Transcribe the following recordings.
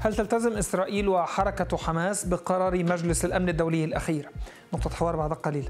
هل تلتزم إسرائيل وحركة حماس بقرار مجلس الأمن الدولي الأخير؟ نقطة حوار بعد قليل.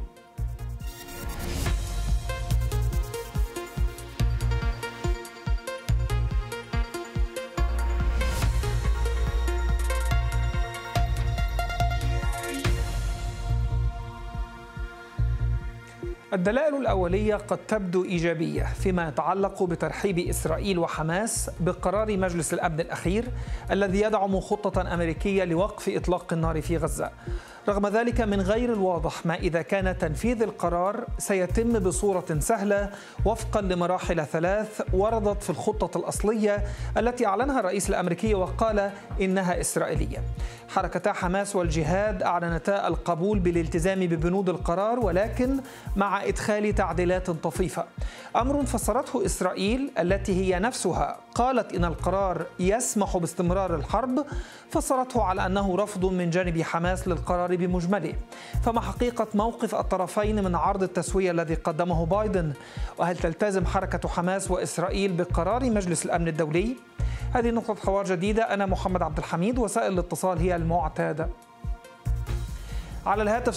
الدلائل الأولية قد تبدو إيجابية فيما يتعلق بترحيب إسرائيل وحماس بقرار مجلس الأمن الأخير الذي يدعم خطة أمريكية لوقف إطلاق النار في غزة. رغم ذلك من غير الواضح ما إذا كان تنفيذ القرار سيتم بصورة سهلة وفقا لمراحل 3 وردت في الخطة الأصلية التي أعلنها الرئيس الأمريكي وقال إنها إسرائيلية. حركتا حماس والجهاد أعلنتا القبول بالالتزام ببنود القرار ولكن مع إدخال تعديلات طفيفة، أمر فسرته إسرائيل التي هي نفسها قالت إن القرار يسمح باستمرار الحرب، فسرته على أنه رفض من جانب حماس للقرار بمجمله. فما حقيقة موقف الطرفين من عرض التسوية الذي قدمه بايدن؟ وهل تلتزم حركة حماس وإسرائيل بقرار مجلس الأمن الدولي؟ هذه نقطة حوار جديدة. أنا محمد عبد الحميد، وسائل الاتصال هي المعتادة على الهاتف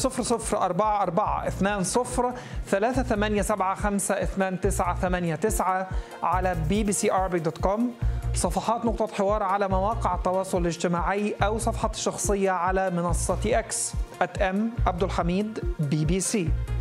00442038752989 على bbcarabic.com، صفحات نقطة حوار على مواقع التواصل الاجتماعي أو صفحتي الشخصية على منصة X @mabdulhamid BBC.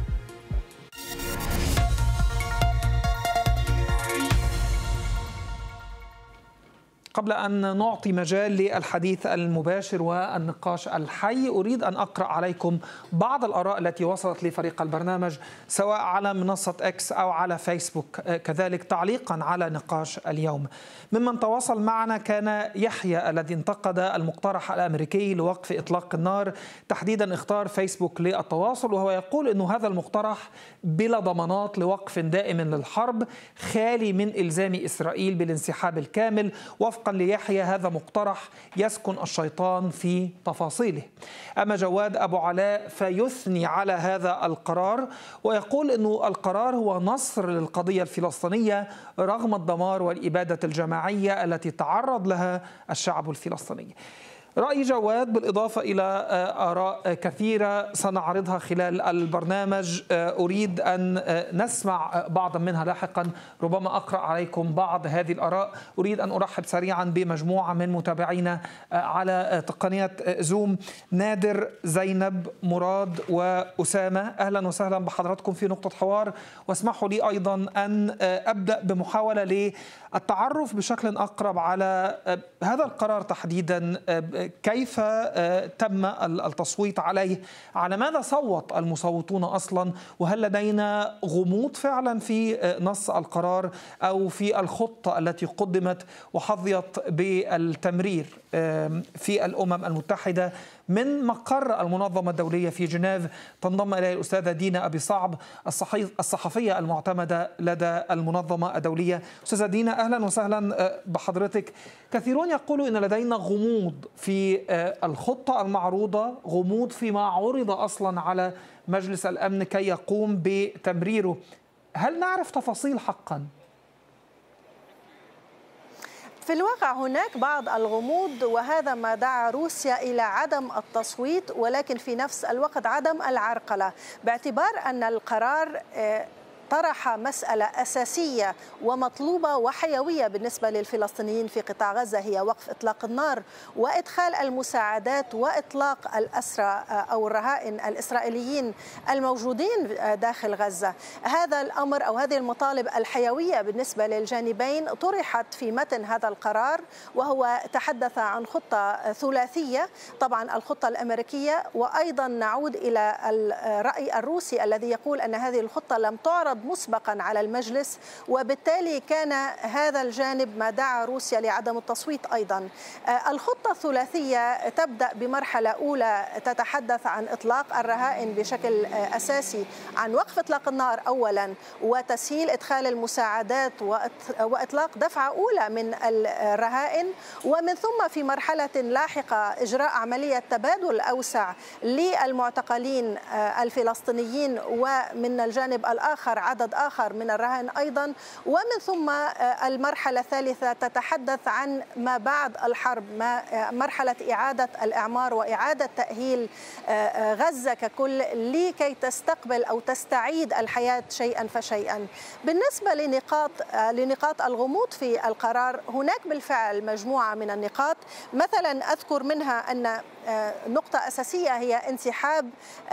قبل أن نعطي مجال للحديث المباشر والنقاش الحي، أريد أن أقرأ عليكم بعض الآراء التي وصلت لفريق البرنامج سواء على منصة إكس أو على فيسبوك، كذلك تعليقا على نقاش اليوم. ممن تواصل معنا كان يحيى الذي انتقد المقترح الأمريكي لوقف إطلاق النار، تحديدا اختار فيسبوك للتواصل، وهو يقول أن هذا المقترح بلا ضمانات لوقف دائم للحرب، خالي من إلزام إسرائيل بالانسحاب الكامل. وفقا ليحيى هذا مقترح يسكن الشيطان في تفاصيله. أما جواد أبو علاء فيثني على هذا القرار ويقول أن القرار هو نصر للقضية الفلسطينية رغم الدمار والإبادة الجماعية التي تعرض لها الشعب الفلسطيني. رأي جواد بالإضافة إلى آراء كثيرة سنعرضها خلال البرنامج، أريد أن نسمع بعضا منها لاحقا، ربما أقرأ عليكم بعض هذه الآراء. أريد أن أرحب سريعا بمجموعة من متابعينا على تقنية زوم: نادر، زينب، مراد وأسامة. أهلا وسهلا بحضراتكم في نقطة حوار، واسمحوا لي أيضا أن أبدأ بمحاولة للتعرف بشكل أقرب على هذا القرار تحديدا، كيف تم التصويت عليه، على ماذا صوت المصوتون أصلا، وهل لدينا غموض فعلا في نص القرار أو في الخطة التي قدمت وحظيت بالتمرير في الأمم المتحدة من مقر المنظمة الدولية في جنيف. تنضم إليه الأستاذة دينا أبي صعب، الصحفية المعتمدة لدى المنظمة الدولية. أستاذة دينا، أهلا وسهلا بحضرتك. كثيرون يقولوا إن لدينا غموض في الخطة المعروضة، غموض فيما عرض أصلا على مجلس الأمن كي يقوم بتمريره. هل نعرف تفاصيل حقا؟ في الواقع هناك بعض الغموض، وهذا ما دعا روسيا إلى عدم التصويت، ولكن في نفس الوقت عدم العرقلة، باعتبار أن القرار طرح مسألة أساسية ومطلوبة وحيوية بالنسبة للفلسطينيين في قطاع غزة، هي وقف إطلاق النار وإدخال المساعدات وإطلاق الأسرى أو الرهائن الإسرائيليين الموجودين داخل غزة. هذا الأمر أو هذه المطالب الحيوية بالنسبة للجانبين طرحت في متن هذا القرار، وهو تحدث عن خطة ثلاثية، طبعا الخطة الأمريكية، وأيضا نعود إلى الرأي الروسي الذي يقول أن هذه الخطة لم تعرض مسبقا على المجلس، وبالتالي كان هذا الجانب ما دعا روسيا لعدم التصويت أيضا. الخطة الثلاثية تبدأ بمرحلة أولى تتحدث عن إطلاق الرهائن بشكل أساسي، عن وقف إطلاق النار أولا، وتسهيل إدخال المساعدات وإطلاق دفعة أولى من الرهائن، ومن ثم في مرحلة لاحقة إجراء عملية تبادل أوسع للمعتقلين الفلسطينيين، ومن الجانب الآخر عدد آخر من الرهائن أيضا. ومن ثم المرحلة الثالثة تتحدث عن ما بعد الحرب، مرحلة إعادة الإعمار وإعادة تأهيل غزة ككل لكي تستقبل أو تستعيد الحياة شيئا فشيئا. بالنسبة لنقاط الغموض في القرار، هناك بالفعل مجموعة من النقاط، مثلا أذكر منها أن نقطة أساسية هي انسحاب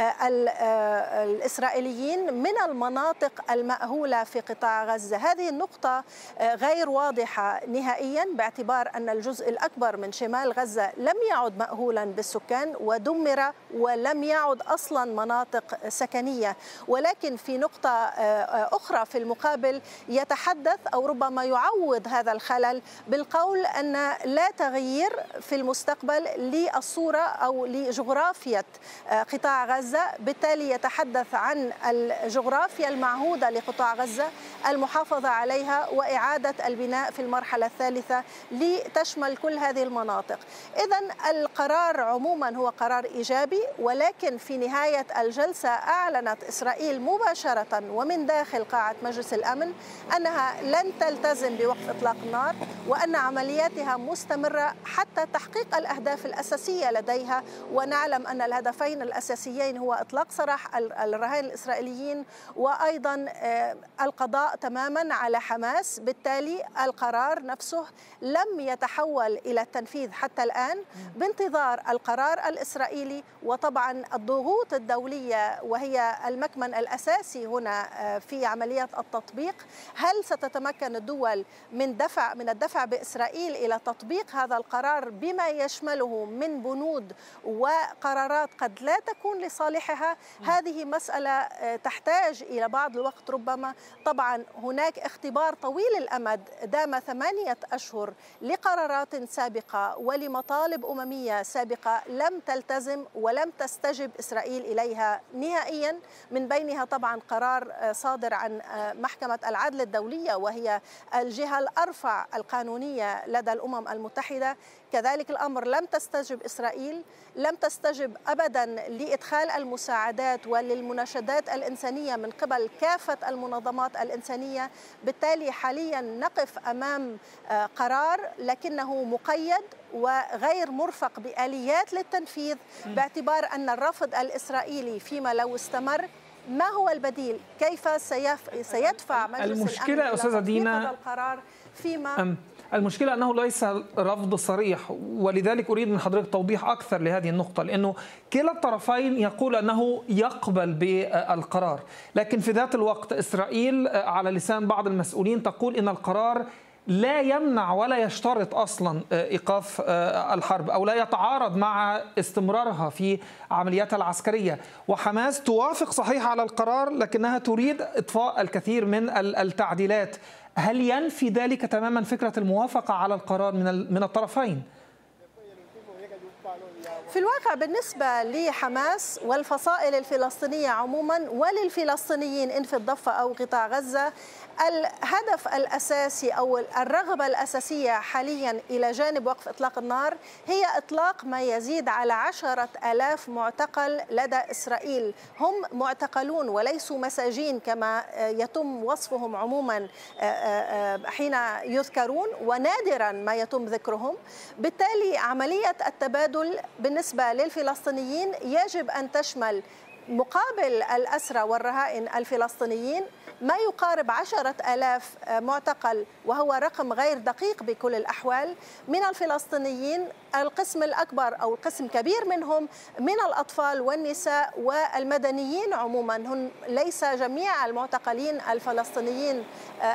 الإسرائيليين من المناطق المأهولة في قطاع غزة. هذه النقطة غير واضحة نهائيا، باعتبار أن الجزء الأكبر من شمال غزة لم يعد مأهولا بالسكان ودمر ولم يعد أصلا مناطق سكنية. ولكن في نقطة أخرى في المقابل يتحدث أو ربما يعوض هذا الخلل بالقول أن لا تغيير في المستقبل للصورة أو لجغرافيا قطاع غزة، بالتالي يتحدث عن الجغرافيا المعهودة لقطاع غزة، المحافظة عليها وإعادة البناء في المرحلة الثالثة لتشمل كل هذه المناطق. إذن القرار عموما هو قرار إيجابي، ولكن في نهاية الجلسة أعلنت إسرائيل مباشرة ومن داخل قاعة مجلس الأمن أنها لن تلتزم بوقف إطلاق النار، وأن عملياتها مستمرة حتى تحقيق الأهداف الأساسية لديها. ونعلم أن الهدفين الأساسيين هو إطلاق سراح الرهائن الإسرائيليين وأيضا القضاء تماما على حماس. بالتالي القرار نفسه لم يتحول إلى التنفيذ حتى الآن، بانتظار القرار الإسرائيلي وطبعا الضغوط الدولية وهي المكمن الأساسي هنا في عملية التطبيق. هل ستتمكن الدول من الدفع بإسرائيل إلى تطبيق هذا القرار بما يشمله من بنود وقرارات قد لا تكون لصالحها؟ هذه مسألة تحتاج إلى بعض الوقت ربما. طبعا هناك اختبار طويل الأمد دام 8 أشهر لقرارات سابقة ولمطالب أممية سابقة لم تلتزم ولم تستجب إسرائيل إليها نهائيا، من بينها طبعا قرار صادر عن محكمة العدل الدولية وهي الجهة الأرفع القانونية لدى الأمم المتحدة. كذلك الأمر لم تستجب إسرائيل، لم تستجب أبدا لإدخال المساعدات وللمناشدات الإنسانية من قبل كافة المنظمات الإنسانية. بالتالي حاليا نقف أمام قرار لكنه مقيد وغير مرفق بآليات للتنفيذ، باعتبار أن الرفض الإسرائيلي فيما لو استمر ما هو البديل؟ كيف سيدفع مجلس المشكلة يا أستاذة دينا هذا القرار فيما المشكلة أنه ليس رفض صريح، ولذلك أريد من حضرتك توضيح أكثر لهذه النقطة، لأنه كلا الطرفين يقول أنه يقبل بالقرار، لكن في ذات الوقت إسرائيل على لسان بعض المسؤولين تقول أن القرار لا يمنع ولا يشترط أصلا إيقاف الحرب أو لا يتعارض مع استمرارها في عملياتها العسكرية. وحماس توافق صحيح على القرار لكنها تريد إطفاء الكثير من التعديلات. هل ينفي ذلك تماما فكرة الموافقة على القرار من الطرفين؟ في الواقع بالنسبة لحماس والفصائل الفلسطينية عموما وللفلسطينيين إن في الضفة أو قطاع غزة، الهدف الأساسي أو الرغبة الأساسية حاليا إلى جانب وقف إطلاق النار هي إطلاق ما يزيد على 10,000 معتقل لدى إسرائيل. هم معتقلون وليسوا مساجين كما يتم وصفهم عموما حين يذكرون، ونادرا ما يتم ذكرهم. بالتالي عملية التبادل بالنسبة للفلسطينيين يجب أن تشمل مقابل الأسرى والرهائن الفلسطينيين ما يقارب 10,000 معتقل، وهو رقم غير دقيق بكل الأحوال من الفلسطينيين. القسم الأكبر أو قسم كبير منهم من الأطفال والنساء والمدنيين عموما. هم ليس جميع المعتقلين الفلسطينيين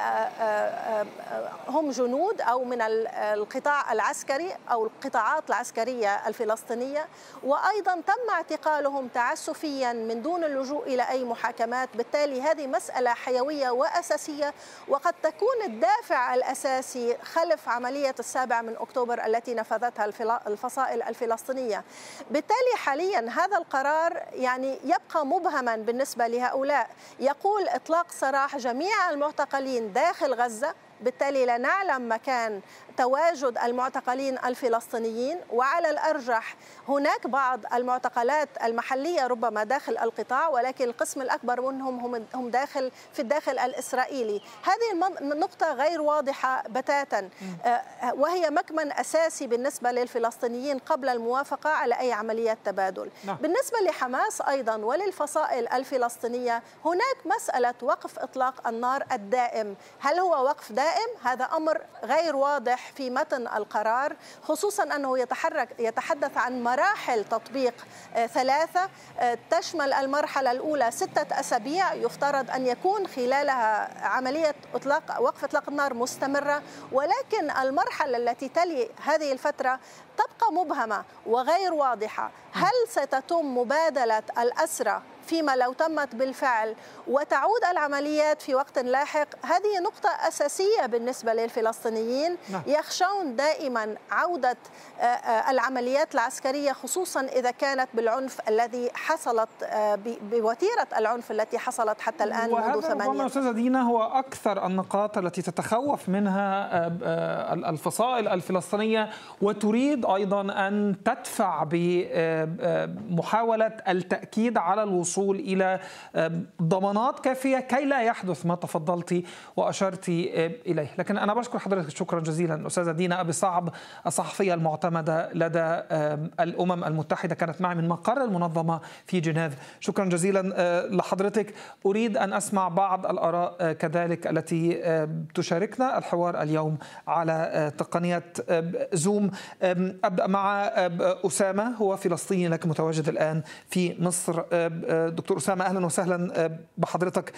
هم جنود أو من القطاع العسكري أو القطاعات العسكرية الفلسطينية، وأيضا تم اعتقالهم تعسفيا من دون اللجوء إلى أي محاكمات. بالتالي هذه مسألة حيوية وأساسية، وقد تكون الدافع الأساسي خلف عملية 7 أكتوبر التي نفذتها الفصائل الفلسطينية. بالتالي حاليا هذا القرار يعني يبقى مبهما بالنسبة لهؤلاء. يقول إطلاق سراح جميع المعتقلين داخل غزة، بالتالي لا نعلم مكان تواجد المعتقلين الفلسطينيين، وعلى الأرجح هناك بعض المعتقلات المحلية ربما داخل القطاع، ولكن القسم الأكبر منهم هم في الداخل الإسرائيلي. هذه النقطة غير واضحة بتاتا، وهي مكمن أساسي بالنسبة للفلسطينيين قبل الموافقة على أي عمليات تبادل. بالنسبة لحماس أيضا وللفصائل الفلسطينية هناك مسألة وقف إطلاق النار الدائم. هل هو وقف دائم؟ هذا أمر غير واضح في متن القرار، خصوصا أنه يتحدث عن مراحل تطبيق ثلاثة تشمل المرحلة الأولى 6 أسابيع يفترض أن يكون خلالها عملية وقف إطلاق النار مستمرة، ولكن المرحلة التي تلي هذه الفترة تبقى مبهمة وغير واضحة. هل ستتم مبادلة الأسرى فيما لو تمت بالفعل وتعود العمليات في وقت لاحق؟ هذه نقطة أساسية بالنسبة للفلسطينيين. يخشون دائما عودة العمليات العسكرية، خصوصا إذا كانت بالعنف الذي حصلت بوتيرة العنف التي حصلت حتى الآن منذ 8 وهذا أستاذة دينا هو أكثر النقاط التي تتخوف منها الفصائل الفلسطينية، وتريد أيضا أن تدفع بمحاولة التأكيد على الوصول إلى ضمانات كافية كي لا يحدث ما تفضلتي وأشرتي إليه. لكن أنا بشكر حضرتك شكرا جزيلا أستاذة دينا أبي صعب، الصحفية المعتمدة لدى الأمم المتحدة، كانت معي من مقر المنظمة في جنيف. شكرا جزيلا لحضرتك. أريد أن أسمع بعض الآراء كذلك التي تشاركنا الحوار اليوم على تقنية زوم. أبدأ مع أسامة، هو فلسطيني لكن متواجد الآن في مصر. دكتور أسامة أهلا وسهلا بحضرتك.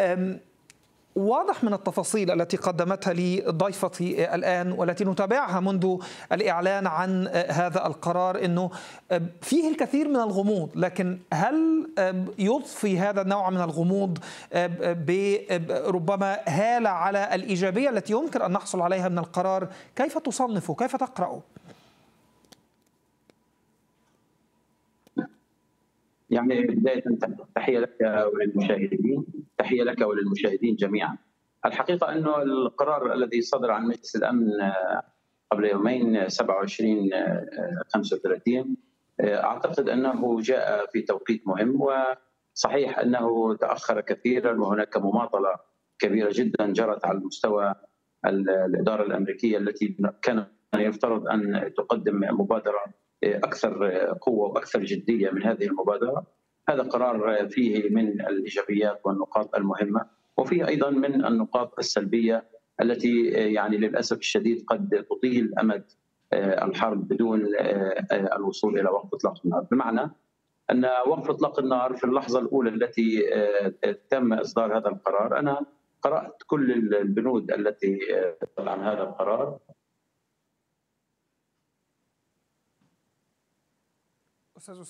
واضح من التفاصيل التي قدمتها لي ضيفتي الآن والتي نتابعها منذ الإعلان عن هذا القرار أنه فيه الكثير من الغموض، لكن هل يضفي هذا النوع من الغموض بربما هالة على الإيجابية التي يمكن أن نحصل عليها من القرار؟ كيف تصنفه؟ كيف تقرأه؟ يعني بداية تحية لك وللمشاهدين، تحية لك وللمشاهدين جميعا. الحقيقة أنه القرار الذي صدر عن مجلس الأمن قبل يومين 27/35 أعتقد أنه جاء في توقيت مهم، وصحيح أنه تأخر كثيرا وهناك مماطلة كبيرة جدا جرت على مستوى الإدارة الأمريكية التي كان يفترض أن تقدم مبادرة أكثر قوة وأكثر جدية من هذه المبادرة. هذا قرار فيه من الإيجابيات والنقاط المهمة، وفيه أيضا من النقاط السلبية التي يعني للأسف الشديد قد تطيل أمد الحرب بدون الوصول إلى وقف إطلاق النار. بمعنى أن وقف إطلاق النار في اللحظة الأولى التي تم إصدار هذا القرار، أنا قرأت كل البنود التي عن هذا القرار. أستاذ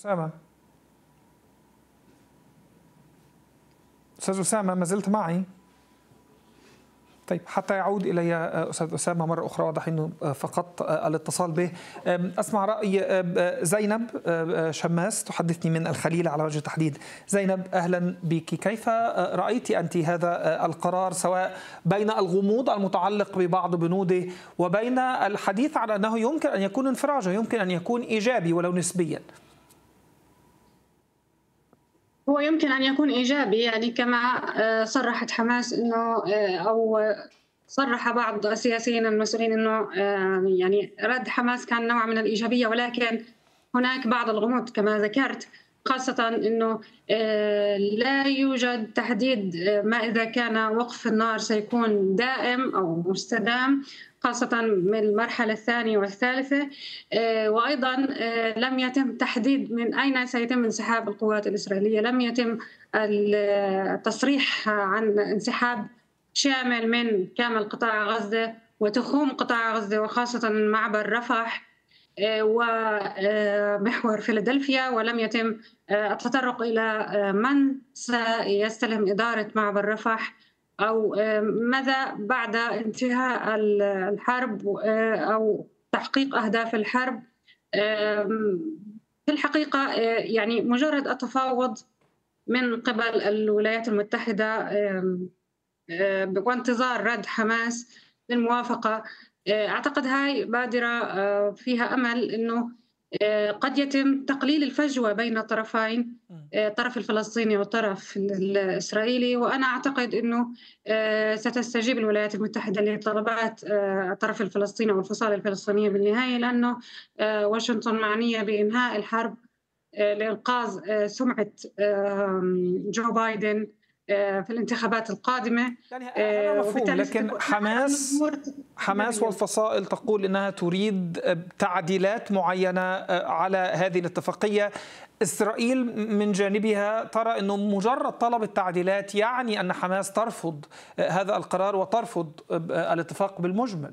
أسامة ما زلت معي؟ طيب حتى يعود إلي أستاذ أسامة مرة أخرى، واضح أنه فقط الاتصال به. أسمع رأي زينب شماس تحدثني من الخليل على وجه التحديد. زينب أهلا بك، كيف رأيت أنت هذا القرار، سواء بين الغموض المتعلق ببعض بنوده وبين الحديث عن أنه يمكن أن يكون انفراجا، يمكن أن يكون إيجابي ولو نسبيا؟ هو يمكن أن يكون إيجابي، يعني كما صرحت حماس أنه أو صرح بعض السياسيين المسؤولين أنه يعني رد حماس كان نوع من الإيجابية، ولكن هناك بعض الغموض كما ذكرت، خاصة أنه لا يوجد تحديد ما إذا كان وقف النار سيكون دائم أو مستدام، خاصة من المرحلة الثانية والثالثة. وأيضا لم يتم تحديد من أين سيتم انسحاب القوات الإسرائيلية، لم يتم التصريح عن انسحاب شامل من كامل قطاع غزة وتخوم قطاع غزة، وخاصة معبر رفح ومحور فيلادلفيا، ولم يتم التطرق إلى من سيستلم إدارة معبر رفح أو ماذا بعد انتهاء الحرب أو تحقيق أهداف الحرب. في الحقيقة يعني مجرد التفاوض من قبل الولايات المتحدة وانتظار رد حماس للموافقة أعتقد هاي بادرة فيها أمل إنه قد يتم تقليل الفجوة بين الطرفين، الطرف الفلسطيني والطرف الإسرائيلي. وأنا أعتقد أنه ستستجيب الولايات المتحدة لطلبات الطرف الفلسطيني والفصائل الفلسطينية بالنهاية، لأنه واشنطن معنية بإنهاء الحرب لإنقاذ سمعة جو بايدن في الانتخابات القادمة. يعني هذا مفهوم، لكن حماس والفصائل تقول إنها تريد تعديلات معينة على هذه الاتفاقية. إسرائيل من جانبها ترى أنه مجرد طلب التعديلات يعني أن حماس ترفض هذا القرار وترفض الاتفاق بالمجمل.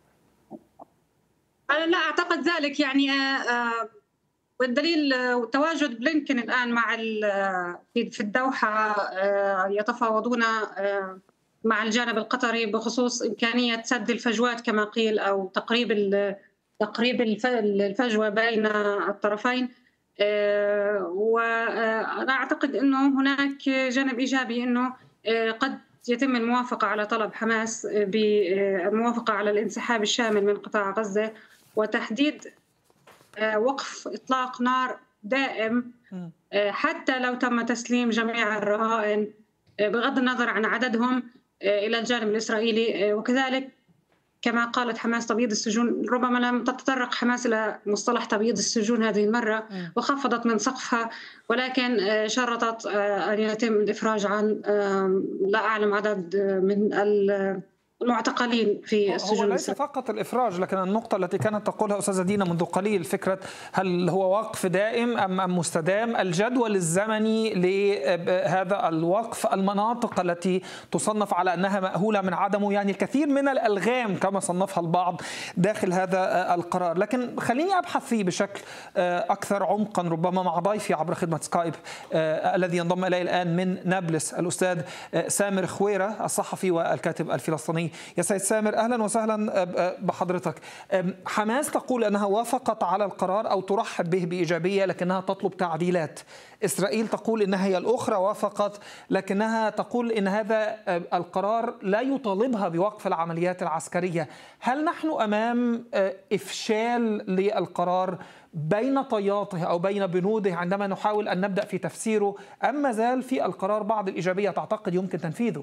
أنا لا أعتقد ذلك، يعني والدليل تواجد بلينكن الآن مع في الدوحة يتفاوضون مع الجانب القطري بخصوص إمكانية سد الفجوات كما قيل، أو تقريب الفجوة بين الطرفين. وأنا أعتقد أنه هناك جانب إيجابي، أنه قد يتم الموافقة على طلب حماس بالموافقة على الانسحاب الشامل من قطاع غزة وتحديد وقف إطلاق نار دائم حتى لو تم تسليم جميع الرهائن بغض النظر عن عددهم إلى الجانب الإسرائيلي. وكذلك كما قالت حماس تبييض السجون، ربما لم تتطرق حماس إلى مصطلح تبييض السجون هذه المرة وخفضت من سقفها، ولكن شرطت أن يتم الإفراج عن لا أعلم عدد من المعتقلين في السجون. هو ليس فقط الإفراج، لكن النقطة التي كانت تقولها أستاذة دينا منذ قليل، فكرة هل هو وقف دائم أم مستدام، الجدول الزمني لهذا الوقف، المناطق التي تصنف على أنها مأهولة من عدمه، يعني الكثير من الألغام كما صنفها البعض داخل هذا القرار. لكن خليني أبحث فيه بشكل أكثر عمقا ربما مع ضيفي عبر خدمة سكايب الذي ينضم إلي الآن من نابلس، الأستاذ سامر خويرة الصحفي والكاتب الفلسطيني. يا سيد سامر، أهلا وسهلا بحضرتك. حماس تقول أنها وافقت على القرار أو ترحب به بإيجابية لكنها تطلب تعديلات. إسرائيل تقول إنها هي الأخرى وافقت لكنها تقول إن هذا القرار لا يطالبها بوقف العمليات العسكرية. هل نحن أمام إفشال للقرار بين طياته أو بين بنوده عندما نحاول أن نبدأ في تفسيره، أم ما زال في القرار بعض الإيجابية تعتقد يمكن تنفيذه؟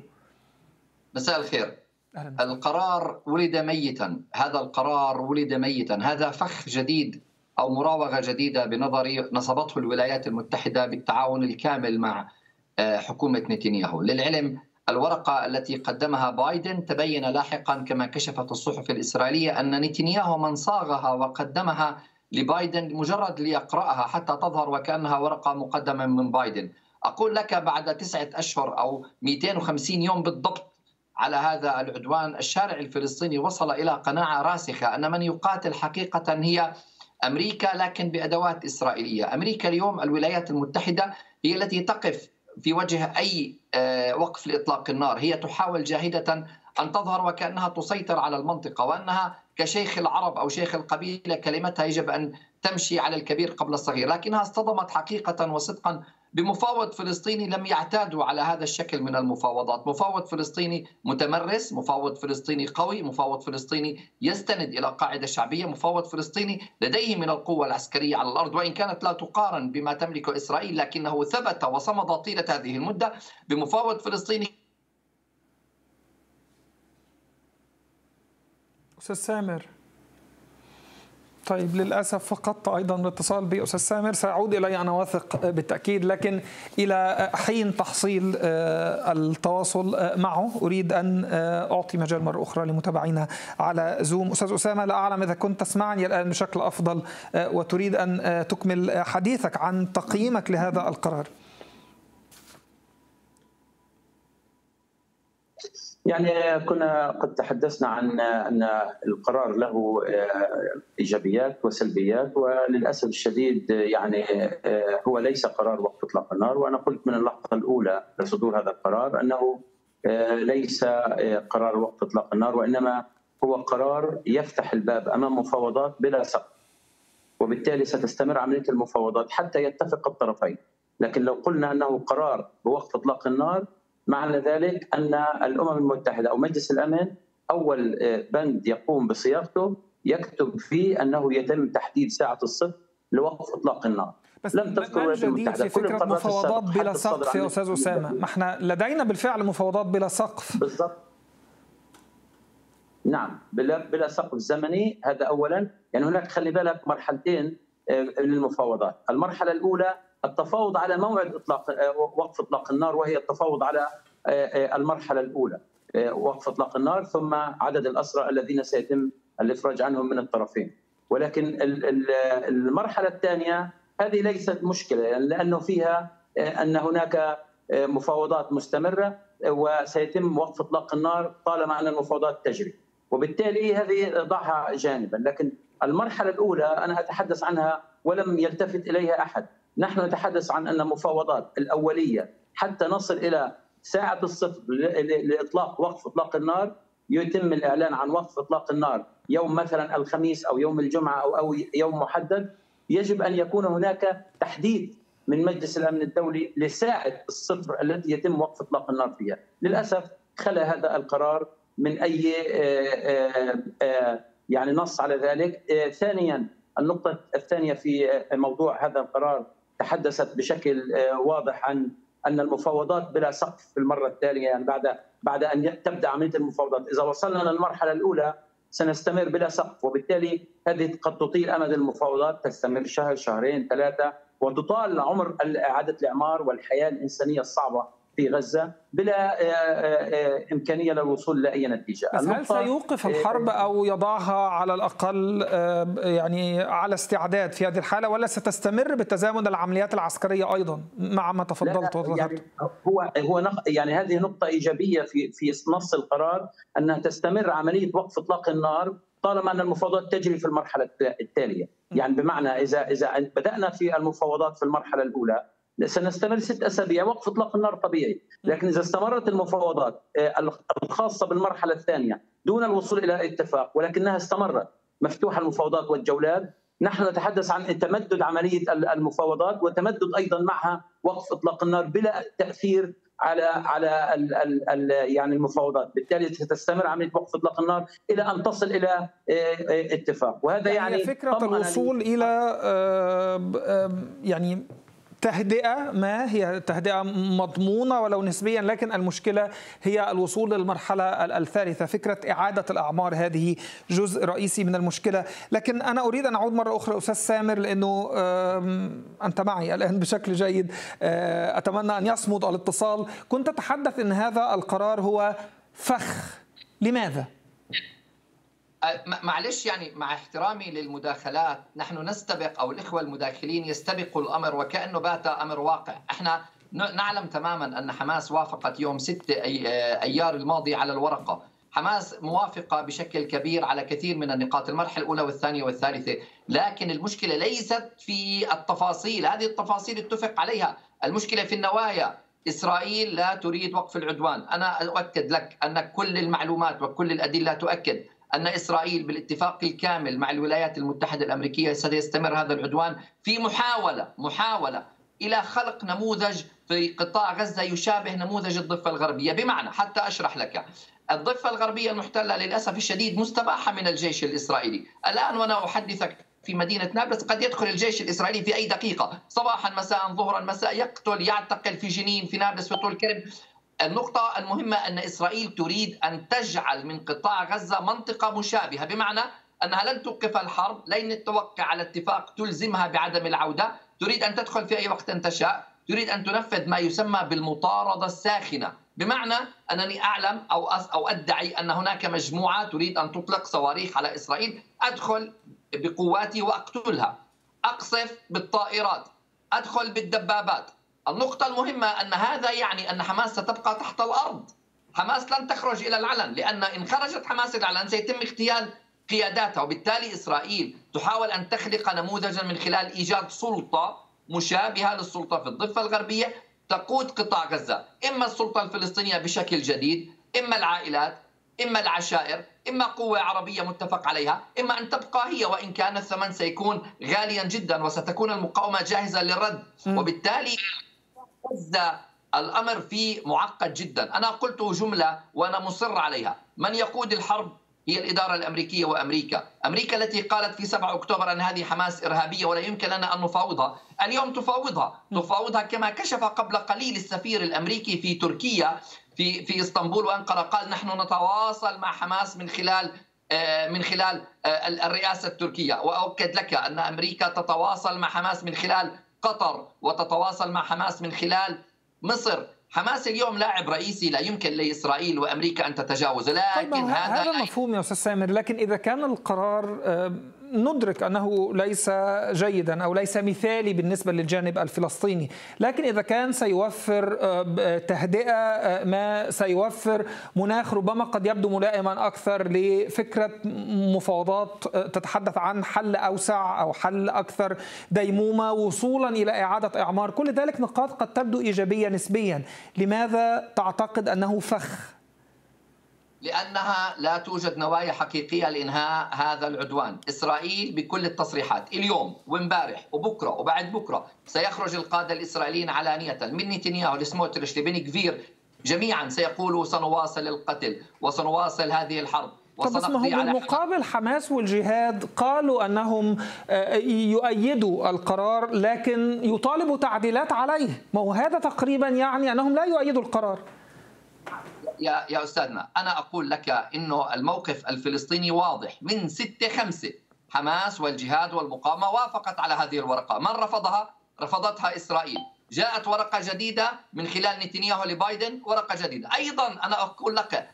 مساء الخير. القرار ولد ميتا، هذا القرار ولد ميتا، هذا فخ جديد أو مراوغة جديدة بنظري نصبته الولايات المتحدة بالتعاون الكامل مع حكومة نتنياهو. للعلم الورقة التي قدمها بايدن تبين لاحقا كما كشفت الصحف الإسرائيلية أن نتنياهو من صاغها وقدمها لبايدن مجرد ليقرأها حتى تظهر وكأنها ورقة مقدمة من بايدن. أقول لك بعد 9 أشهر أو 250 يوم بالضبط على هذا العدوان، الشارع الفلسطيني وصل إلى قناعة راسخة أن من يقاتل حقيقة هي أمريكا، لكن بأدوات إسرائيلية. أمريكا اليوم الولايات المتحدة هي التي تقف في وجه أي وقف لإطلاق النار، هي تحاول جاهدة أن تظهر وكأنها تسيطر على المنطقة، وأنها كشيخ العرب أو شيخ القبيلة كلمتها يجب أن تمشي على الكبير قبل الصغير. لكنها اصطدمت حقيقة وصدقا بمفاوض فلسطيني لم يعتادوا على هذا الشكل من المفاوضات. مفاوض فلسطيني متمرس، مفاوض فلسطيني قوي، مفاوض فلسطيني يستند إلى قاعدة شعبية، مفاوض فلسطيني لديه من القوة العسكرية على الأرض، وإن كانت لا تقارن بما تملكه إسرائيل، لكنه ثبت وصمد طيلة هذه المدة بمفاوض فلسطيني. أستاذ سامر، طيب للأسف فقدت أيضا الاتصال بأستاذ سامر، سأعود إليه أنا واثق بالتأكيد، لكن إلى حين تحصيل التواصل معه أريد أن أعطي مجال مرة أخرى لمتابعينا على زوم. أستاذ أسامة، لا أعلم إذا كنت تسمعني الآن بشكل أفضل وتريد أن تكمل حديثك عن تقييمك لهذا القرار. يعني كنا قد تحدثنا عن أن القرار له إيجابيات وسلبيات، وللأسف الشديد يعني هو ليس قرار وقف إطلاق النار. وأنا قلت من اللحظة الأولى لصدور هذا القرار أنه ليس قرار وقف إطلاق النار، وإنما هو قرار يفتح الباب أمام مفاوضات بلا سقف، وبالتالي ستستمر عملية المفاوضات حتى يتفق الطرفين. لكن لو قلنا أنه قرار بوقف إطلاق النار، معنى ذلك أن الأمم المتحدة أو مجلس الأمن أول بند يقوم بصياغته يكتب فيه أنه يتم تحديد ساعة الصفر لوقف إطلاق النار. بس لم تذكر الولايات المتحدة. في فكرة مفاوضات بلا سقف يا أستاذ أسامة، ما احنا لدينا بالفعل مفاوضات بلا سقف. بالضبط. نعم، بلا سقف زمني، هذا أولا. يعني هناك خلي بالك مرحلتين للمفاوضات. المرحلة الأولى التفاوض على موعد وقف إطلاق النار، وهي التفاوض على المرحلة الأولى وقف إطلاق النار، ثم عدد الأسرى الذين سيتم الإفراج عنهم من الطرفين. ولكن المرحلة الثانية هذه ليست مشكلة، لأنه فيها أن هناك مفاوضات مستمرة وسيتم وقف إطلاق النار طالما أن المفاوضات تجري، وبالتالي هذه ضعها جانبا. لكن المرحلة الأولى أنا أتحدث عنها ولم يلتفت إليها أحد. نحن نتحدث عن أن المفاوضات الأولية حتى نصل إلى ساعة الصفر لإطلاق وقف إطلاق النار، يتم الإعلان عن وقف إطلاق النار يوم مثلا الخميس أو يوم الجمعة أو يوم محدد. يجب أن يكون هناك تحديد من مجلس الأمن الدولي لساعة الصفر التي يتم وقف إطلاق النار فيها. للأسف خلا هذا القرار من أي يعني نص على ذلك. ثانيا، النقطة الثانية في موضوع هذا القرار تحدثت بشكل واضح عن أن المفاوضات بلا سقف في المرة التالية، يعني بعد أن تبدأ عملية المفاوضات. إذا وصلنا للمرحلة الأولى سنستمر بلا سقف، وبالتالي هذه قد تطيل أمد المفاوضات، تستمر شهر شهرين ثلاثة، وتطال عمر إعادة الإعمار والحياة الإنسانية الصعبة في غزة بلا إمكانية للوصول لأي نتيجة. بس هل سيوقف الحرب أو يضعها على الأقل يعني على استعداد في هذه الحالة، ولا ستستمر بالتزامن العمليات العسكرية أيضا مع ما تفضلت وذكرت؟ يعني هذه نقطة إيجابية في نص القرار، أنها تستمر عملية وقف إطلاق النار طالما أن المفاوضات تجري في المرحلة التالية. يعني بمعنى إذا بدأنا في المفاوضات في المرحلة الأولى سنستمر 6 أسابيع وقف إطلاق النار طبيعي. لكن إذا استمرت المفاوضات الخاصة بالمرحلة الثانية دون الوصول إلى اتفاق، ولكنها استمرت مفتوحة المفاوضات والجولات، نحن نتحدث عن تمدد عملية المفاوضات وتمدد أيضا معها وقف إطلاق النار بلا تأثير على يعني المفاوضات. بالتالي ستستمر عملية وقف إطلاق النار إلى أن تصل إلى اتفاق. وهذا يعني فكرة الوصول إلى يعني تهدئة، ما هي تهدئة مضمونة ولو نسبيا، لكن المشكلة هي الوصول للمرحلة الثالثة. فكرة إعادة الأعمار هذه جزء رئيسي من المشكلة. لكن أنا أريد أن أعود مرة أخرى أستاذ سامر، لأنه أنت معي الآن بشكل جيد، أتمنى أن يصمد الاتصال. كنت أتحدث أن هذا القرار هو فخ، لماذا؟ معلش، يعني مع احترامي للمداخلات، نحن نستبق أو الإخوة المداخلين يستبقوا الأمر وكأنه بات أمر واقع. احنا نعلم تماما أن حماس وافقت يوم 6 أيار الماضي على الورقة. حماس موافقة بشكل كبير على كثير من النقاط، المرحلة الأولى والثانية والثالثة، لكن المشكلة ليست في التفاصيل. هذه التفاصيل اتفق عليها، المشكلة في النوايا. إسرائيل لا تريد وقف العدوان. أنا أؤكد لك أن كل المعلومات وكل الأدلة تؤكد أن إسرائيل بالاتفاق الكامل مع الولايات المتحدة الأمريكية سيستمر هذا العدوان في محاولة إلى خلق نموذج في قطاع غزة يشابه نموذج الضفة الغربية. بمعنى، حتى أشرح لك، الضفة الغربية المحتلة للأسف الشديد مستباحة من الجيش الإسرائيلي. الآن وأنا أحدثك في مدينة نابلس قد يدخل الجيش الإسرائيلي في أي دقيقة، صباحا مساء ظهرا مساء، يقتل يعتقل في جنين، في نابلس، في طول كرم. النقطة المهمة أن إسرائيل تريد أن تجعل من قطاع غزة منطقة مشابهة، بمعنى أنها لن توقف الحرب، لن توقع على اتفاق تلزمها بعدم العودة، تريد أن تدخل في أي وقت تشاء، تريد أن تنفذ ما يسمى بالمطاردة الساخنة. بمعنى أنني أعلم أو أدعي أن هناك مجموعة تريد أن تطلق صواريخ على إسرائيل، أدخل بقواتي وأقتلها، أقصف بالطائرات، أدخل بالدبابات. النقطة المهمة أن هذا يعني أن حماس ستبقى تحت الأرض. حماس لن تخرج إلى العلن، لأن إن خرجت حماس إلى العلن سيتم اغتيال قياداتها، وبالتالي إسرائيل تحاول أن تخلق نموذجا من خلال إيجاد سلطة مشابهة للسلطة في الضفة الغربية تقود قطاع غزة، إما السلطة الفلسطينية بشكل جديد، إما العائلات، إما العشائر، إما قوة عربية متفق عليها، إما أن تبقى هي، وإن كان الثمن سيكون غاليا جدا وستكون المقاومة جاهزة للرد. وبالتالي غزة الأمر فيه معقد جدا. أنا قلت جملة وأنا مصر عليها: من يقود الحرب هي الإدارة الأمريكية وأمريكا. أمريكا التي قالت في 7 أكتوبر أن هذه حماس إرهابية ولا يمكن لنا أن نفاوضها، اليوم تفاوضها كما كشف قبل قليل السفير الأمريكي في تركيا في اسطنبول وأنقرة، قال نحن نتواصل مع حماس من خلال الرئاسة التركية. وأؤكد لك أن أمريكا تتواصل مع حماس من خلال قطر، وتتواصل مع حماس من خلال مصر. حماس اليوم لاعب رئيسي لا يمكن لإسرائيل وأمريكا أن تتجاوزه. لكن هذا مفهوم يا أستاذ سامر، لكن إذا كان القرار ندرك أنه ليس جيدا أو ليس مثالي بالنسبة للجانب الفلسطيني، لكن إذا كان سيوفر تهدئة، ما سيوفر مناخ ربما قد يبدو ملائما أكثر لفكرة مفاوضات تتحدث عن حل أوسع أو حل أكثر ديمومة وصولا إلى إعادة إعمار، كل ذلك نقاط قد تبدو إيجابية نسبيا، لماذا تعتقد أنه فخ؟ لأنها لا توجد نوايا حقيقية لإنهاء هذا العدوان. إسرائيل بكل التصريحات اليوم وامبارح وبكرة وبعد بكرة سيخرج القادة الإسرائيليين علانية من نتنياهو لسموتريش لبن غفير، جميعا سيقولوا سنواصل القتل وسنواصل هذه الحرب. طب اسمه بالمقابل حماس والجهاد قالوا أنهم يؤيدوا القرار لكن يطالبوا تعديلات عليه، ما هو هذا تقريبا يعني أنهم لا يؤيدوا القرار. يا أستاذنا، أنا أقول لك إنه الموقف الفلسطيني واضح من 6/5. حماس والجهاد والمقاومة وافقت على هذه الورقة. من رفضها؟ رفضتها إسرائيل. جاءت ورقة جديدة من خلال نتنياهو لبايدن، ورقة جديدة. أيضا أنا أقول لك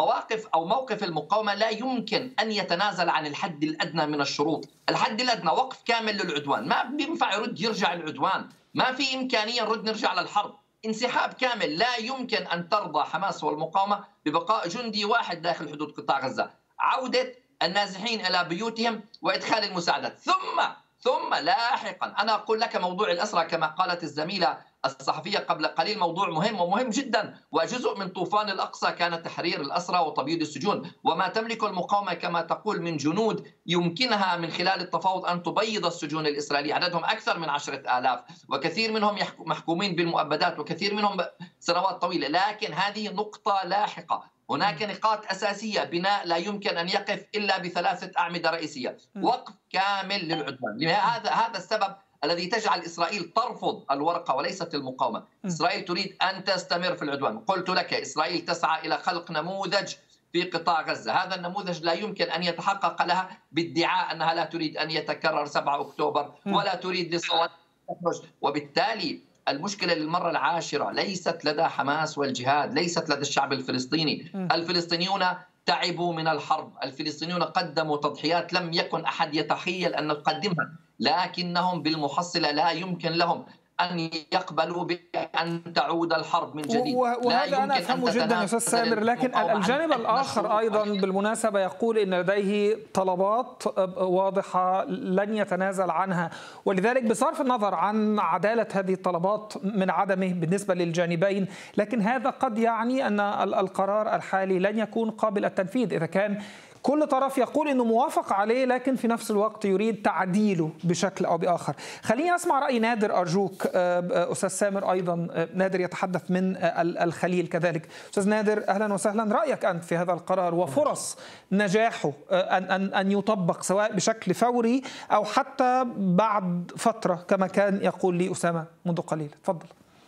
موقف المقاومة لا يمكن أن يتنازل عن الحد الأدنى من الشروط. الحد الأدنى وقف كامل للعدوان، ما بينفع يرجع العدوان، ما في إمكانية نرجع للحرب. انسحاب كامل. لا يمكن أن ترضى حماس والمقاومة ببقاء جندي واحد داخل حدود قطاع غزة. عودة النازحين إلى بيوتهم وإدخال المساعدات، ثم لاحقا. أنا أقول لك موضوع الأسرى كما قالت الزميلة الصحفية قبل قليل موضوع مهم ومهم جدا، وجزء من طوفان الأقصى كان تحرير الأسرى وتبييض السجون. وما تملك المقاومة كما تقول من جنود يمكنها من خلال التفاوض أن تبيض السجون الإسرائيلية، عددهم أكثر من 10,000 وكثير منهم محكومين بالمؤبدات وكثير منهم سنوات طويلة. لكن هذه نقطة لاحقة. هناك نقاط أساسية. بناء لا يمكن أن يقف إلا ب3 أعمدة رئيسية. وقف كامل للعدوان. هذا السبب الذي تجعل إسرائيل ترفض الورقة وليست المقاومة. إسرائيل تريد أن تستمر في العدوان. قلت لك إسرائيل تسعى إلى خلق نموذج في قطاع غزة. هذا النموذج لا يمكن أن يتحقق لها بادعاء أنها لا تريد أن يتكرر 7 أكتوبر ولا تريد للصوت تخرج. وبالتالي المشكلة للمرة ال10 ليست لدى حماس والجهاد، ليست لدى الشعب الفلسطيني. الفلسطينيون تعبوا من الحرب، الفلسطينيون قدموا تضحيات لم يكن أحد يتخيل أن نقدمها، لكنهم بالمحصلة لا يمكن لهم أن يقبلوا بأن تعود الحرب من جديد. وهذا أنا أفهمه جدا يا أستاذ سامر، لكن الجانب الآخر أيضا بالمناسبة يقول أن لديه طلبات واضحة لن يتنازل عنها، ولذلك بصرف النظر عن عدالة هذه الطلبات من عدمه بالنسبة للجانبين، لكن هذا قد يعني أن القرار الحالي لن يكون قابل التنفيذ إذا كان كل طرف يقول أنه موافق عليه لكن في نفس الوقت يريد تعديله بشكل أو بآخر. خليني أسمع رأي نادر أرجوك. أستاذ سامر أيضا، نادر يتحدث من الخليل كذلك. أستاذ نادر أهلا وسهلا، رأيك أنت في هذا القرار وفرص نجاحه أن يطبق سواء بشكل فوري أو حتى بعد فترة كما كان يقول لي أسامة منذ قليل. تفضل.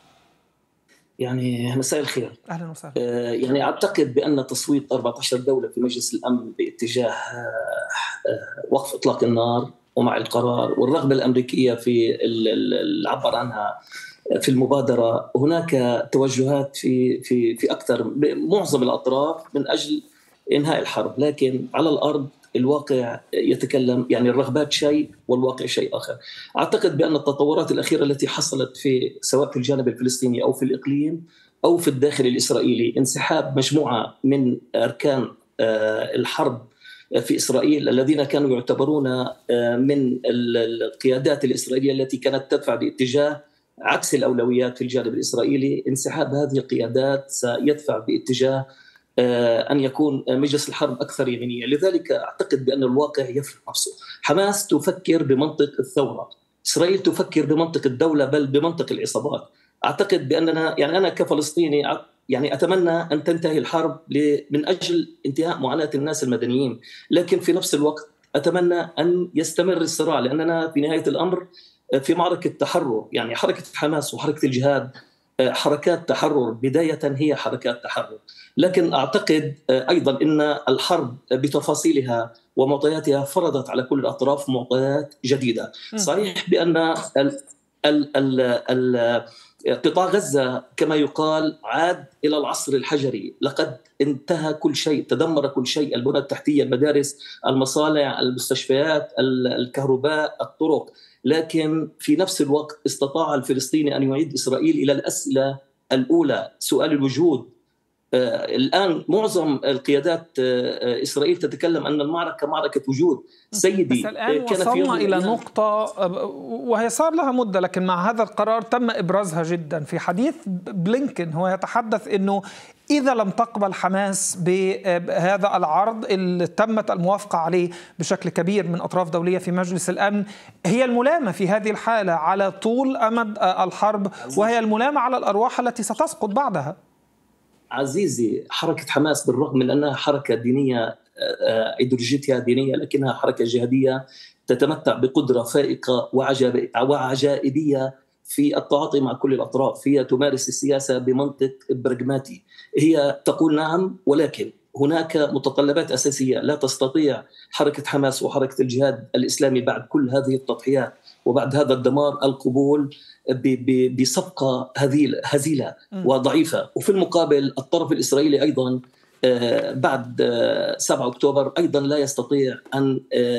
يعني مساء الخير. أهلا وسهلا. يعني أعتقد بأن تصويت 14 دولة في مجلس الأمن باتجاه وقف إطلاق النار ومع القرار والرغبة الأمريكية في اللي عبر عنها في المبادرة، هناك توجهات في أكثر معظم الأطراف من أجل إنهاء الحرب، لكن على الأرض الواقع يتكلم. يعني الرغبات شيء والواقع شيء آخر. أعتقد بأن التطورات الأخيرة التي حصلت سواء في الجانب الفلسطيني أو في الإقليم أو في الداخل الإسرائيلي، انسحاب مجموعة من أركان الحرب في إسرائيل الذين كانوا يعتبرون من القيادات الإسرائيلية التي كانت تدفع باتجاه عكس الأولويات في الجانب الإسرائيلي. انسحاب هذه القيادات سيدفع باتجاه أن يكون مجلس الحرب أكثر يمينية. لذلك أعتقد بأن الواقع يفرض نفسه. حماس تفكر بمنطق الثورة، إسرائيل تفكر بمنطق الدولة بل بمنطق العصابات. أعتقد بأننا يعني أنا كفلسطيني يعني أتمنى أن تنتهي الحرب من أجل انتهاء معاناة الناس المدنيين، لكن في نفس الوقت أتمنى أن يستمر الصراع، لأننا في نهاية الأمر في معركة تحرر. يعني حركة حماس وحركة الجهاد حركات تحرر، بداية هي حركات تحرر، لكن أعتقد أيضا أن الحرب بتفاصيلها ومعطياتها فرضت على كل الأطراف معطيات جديدة. صحيح بأن قطاع غزة كما يقال عاد إلى العصر الحجري، لقد انتهى كل شيء، تدمر كل شيء، البنى التحتية، المدارس، المصانع، المستشفيات، الكهرباء، الطرق، لكن في نفس الوقت استطاع الفلسطيني أن يعيد إسرائيل إلى الأسئلة الأولى، سؤال الوجود. الآن معظم القيادات إسرائيل تتكلم أن المعركة معركة وجود. سيدي بس الآن وصلنا إلى نقطة وهي صار لها مدة، لكن مع هذا القرار تم إبرازها جدا. في حديث بلينكن هو يتحدث أنه إذا لم تقبل حماس بهذا العرض اللي تمت الموافقة عليه بشكل كبير من أطراف دولية في مجلس الأمن، هي الملامة في هذه الحالة على طول أمد الحرب، وهي الملامة على الأرواح التي ستسقط بعدها. عزيزي، حركة حماس بالرغم من أنها حركة دينية أيديولوجيتها دينية، لكنها حركة جهادية تتمتع بقدرة فائقة وعجائبية في التعاطي مع كل الأطراف. هي تمارس السياسة بمنطق براغماتي، هي تقول نعم، ولكن هناك متطلبات أساسية لا تستطيع حركة حماس وحركة الجهاد الإسلامي بعد كل هذه التضحيات وبعد هذا الدمار القبول بصفقة هزيلة وضعيفة. وفي المقابل الطرف الإسرائيلي أيضا بعد 7 أكتوبر أيضا لا يستطيع أن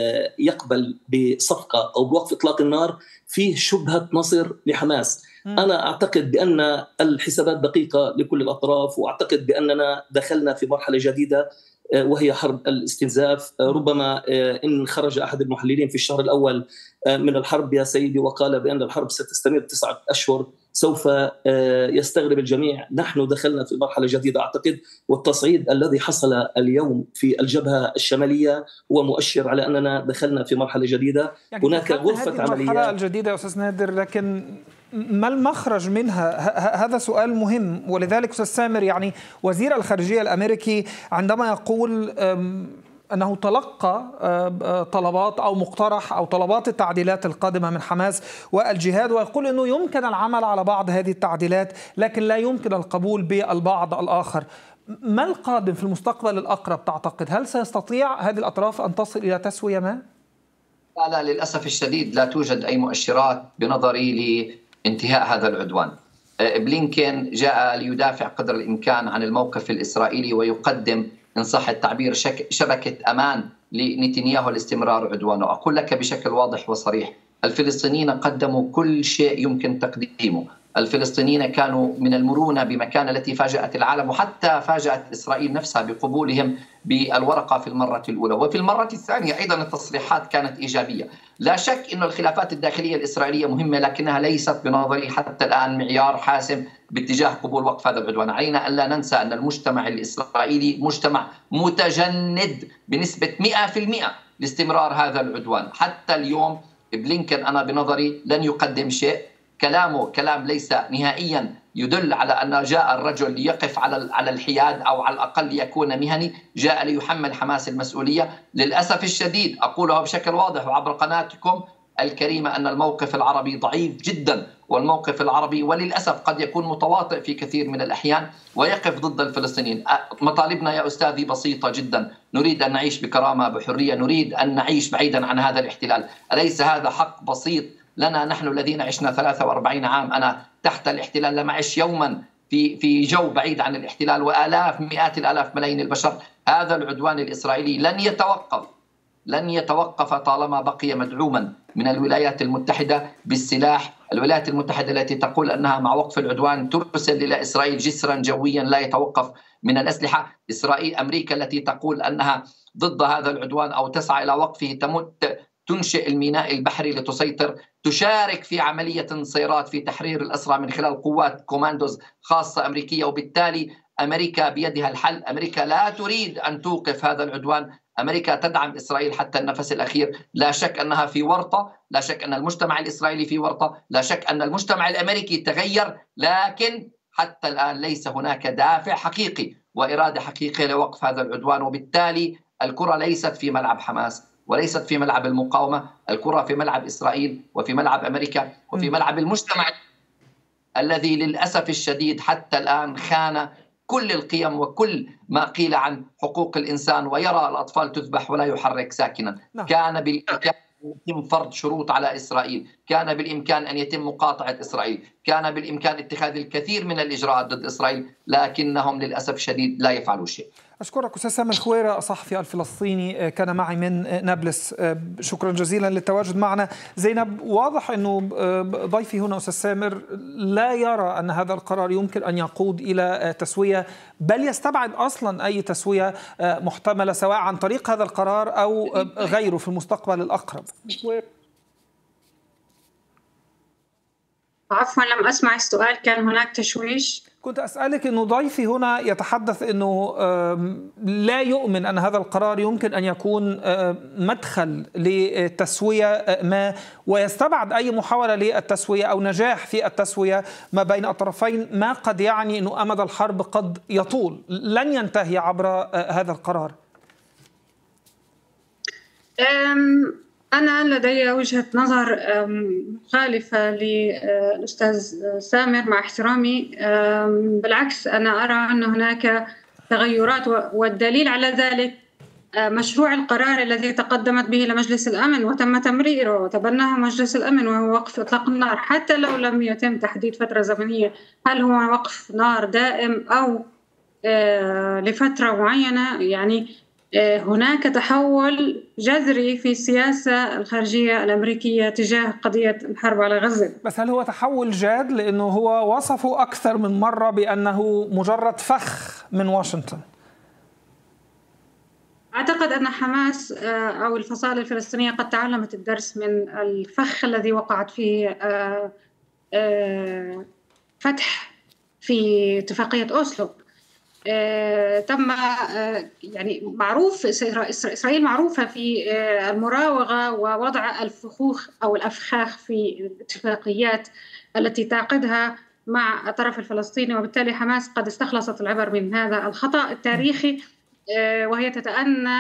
يقبل بصفقة أو بوقف إطلاق النار فيه شبهة نصر لحماس. أنا أعتقد بأن الحسابات دقيقة لكل الأطراف، وأعتقد بأننا دخلنا في مرحلة جديدة وهي حرب الاستنزاف. ربما إن خرج أحد المحللين في الشهر الأول من الحرب يا سيدي وقال بأن الحرب ستستمر 9 أشهر، سوف يستغرب الجميع. نحن دخلنا في مرحلة جديدة أعتقد، والتصعيد الذي حصل اليوم في الجبهة الشمالية هو مؤشر على أننا دخلنا في مرحلة جديدة. يعني هناك غرفة عمليات. المرحلة الجديدة يا أستاذ نادر، لكن ما المخرج منها؟ هذا سؤال مهم. ولذلك أستاذ سامر، يعني وزير الخارجية الأمريكي عندما يقول أنه تلقى طلبات أو مقترح أو طلبات التعديلات القادمة من حماس والجهاد، ويقول أنه يمكن العمل على بعض هذه التعديلات لكن لا يمكن القبول بالبعض الآخر. ما القادم في المستقبل الأقرب تعتقد؟ هل سيستطيع هذه الأطراف أن تصل إلى تسوية ما؟ لا، للأسف الشديد لا توجد أي مؤشرات بنظري لانتهاء هذا العدوان. بلينكن جاء ليدافع قدر الإمكان عن الموقف الإسرائيلي ويقدم إن صح التعبير شبكة أمان لنتنياهو لاستمرار عدوانه. أقول لك بشكل واضح وصريح، الفلسطينيين قدموا كل شيء يمكن تقديمه. الفلسطينيين كانوا من المرونة بمكانة التي فاجأت العالم، وحتى فاجأت إسرائيل نفسها بقبولهم بالورقة في المرة الأولى. وفي المرة الثانية أيضا التصريحات كانت إيجابية. لا شك أن الخلافات الداخلية الإسرائيلية مهمة، لكنها ليست بنظري حتى الآن معيار حاسم باتجاه قبول وقف هذا العدوان. علينا أن لا ننسى أن المجتمع الإسرائيلي مجتمع متجند بنسبة 100% لاستمرار هذا العدوان. حتى اليوم بلينكن أنا بنظري لن يقدم شيء، كلامه كلام ليس نهائيا يدل على أن جاء الرجل ليقف على الحياد أو على الأقل ليكون مهني، جاء ليحمل حماس المسؤولية. للأسف الشديد أقولها بشكل واضح وعبر قناتكم الكريمة أن الموقف العربي ضعيف جدا، والموقف العربي وللأسف قد يكون متواطئ في كثير من الأحيان ويقف ضد الفلسطينيين. مطالبنا يا أستاذي بسيطة جدا، نريد أن نعيش بكرامة بحرية، نريد أن نعيش بعيدا عن هذا الاحتلال. أليس هذا حق بسيط لنا نحن الذين عشنا 43 عام؟ أنا تحت الاحتلال لم أعش يوما في جو بعيد عن الاحتلال، وآلاف مئات الآلاف ملايين البشر. هذا العدوان الإسرائيلي لن يتوقف طالما بقي مدعوما من الولايات المتحدة بالسلاح. الولايات المتحدة التي تقول أنها مع وقف العدوان ترسل إلى إسرائيل جسرا جويا لا يتوقف من الأسلحة. أمريكا التي تقول أنها ضد هذا العدوان أو تسعى إلى وقفه، تنشئ الميناء البحري لتسيطر، تشارك في عملية انصيرات في تحرير الأسرى من خلال قوات كوماندوز خاصة أمريكية. وبالتالي أمريكا بيدها الحل. أمريكا لا تريد أن توقف هذا العدوان، أمريكا تدعم إسرائيل حتى النفس الأخير. لا شك أنها في ورطة، لا شك أن المجتمع الإسرائيلي في ورطة، لا شك أن المجتمع الأمريكي تغير، لكن حتى الآن ليس هناك دافع حقيقي وإرادة حقيقية لوقف هذا العدوان. وبالتالي الكرة ليست في ملعب حماس وليست في ملعب المقاومة، الكرة في ملعب إسرائيل وفي ملعب أمريكا وفي ملعب المجتمع الذي للأسف الشديد حتى الآن خان كل القيم وكل ما قيل عن حقوق الإنسان، ويرى الأطفال تذبح ولا يحرك ساكنا. كان بالإمكان أن يتم فرض شروط على إسرائيل، كان بالإمكان أن يتم مقاطعة إسرائيل، كان بالإمكان اتخاذ الكثير من الإجراءات ضد إسرائيل، لكنهم للأسف الشديد لا يفعلوا شيء. أشكرك أستاذ سامي الخويرة الصحفي الفلسطيني كان معي من نابلس، شكرا جزيلا للتواجد معنا. زينب، واضح أنه ضيفي هنا أستاذ سامر لا يرى أن هذا القرار يمكن أن يقود إلى تسوية، بل يستبعد أصلا أي تسوية محتملة سواء عن طريق هذا القرار أو غيره في المستقبل الأقرب. عفوا لم أسمع السؤال، كان هناك تشويش. كنت أسألك أنه ضيفي هنا يتحدث أنه لا يؤمن أن هذا القرار يمكن أن يكون مدخل لتسوية ما، ويستبعد أي محاولة للتسوية أو نجاح في التسوية ما بين الطرفين، ما قد يعني أنه أمد الحرب قد يطول، لن ينتهي عبر هذا القرار. أنا لدي وجهة نظر مخالفة للأستاذ سامر مع احترامي. بالعكس، أنا أرى أن هناك تغيرات، والدليل على ذلك مشروع القرار الذي تقدمت به لمجلس الأمن وتم تمريره وتبناه مجلس الأمن، وهو وقف إطلاق النار. حتى لو لم يتم تحديد فترة زمنية، هل هو وقف نار دائم أو لفترة معينة، يعني هناك تحول جذري في السياسة الخارجية الأمريكية تجاه قضية الحرب على غزة. بس هل هو تحول جاد؟ لأنه هو وصفه أكثر من مرة بأنه مجرد فخ من واشنطن. أعتقد أن حماس أو الفصائل الفلسطينية قد تعلمت الدرس من الفخ الذي وقعت فيه فتح في اتفاقية أوسلو. تم يعني معروف إسرائيل معروفة في المراوغة ووضع الفخوخ أو الأفخاخ في الاتفاقيات التي تعقدها مع الطرف الفلسطيني، وبالتالي حماس قد استخلصت العبر من هذا الخطأ التاريخي، وهي تتأنى